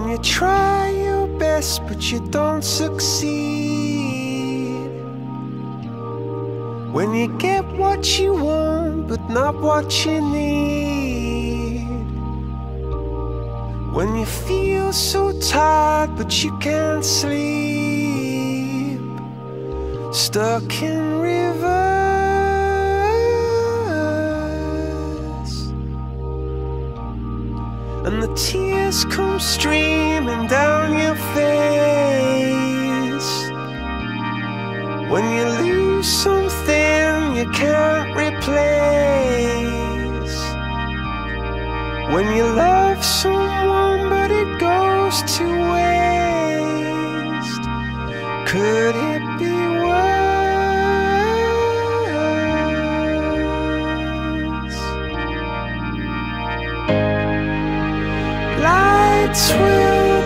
When you try your best but you don't succeed, when you get what you want but not what you need, when you feel so tired but you can't sleep, stuck in reverse, and the tears come streaming down your face, when you lose something you can't replace, when you love someone but it goes to waste, could it be worse? Lights will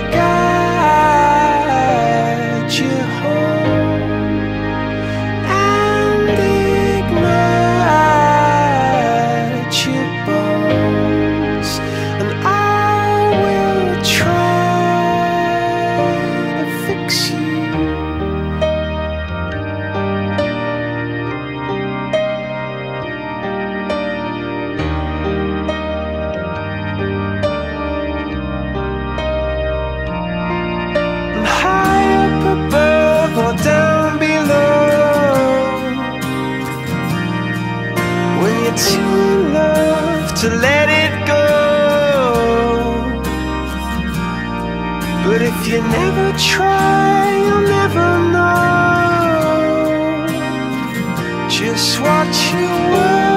guide you home and ignite your bones, and I will try to fix you. And high up above or down below, when you're too in love to let it go, but if you never try, you'll never know just what you were.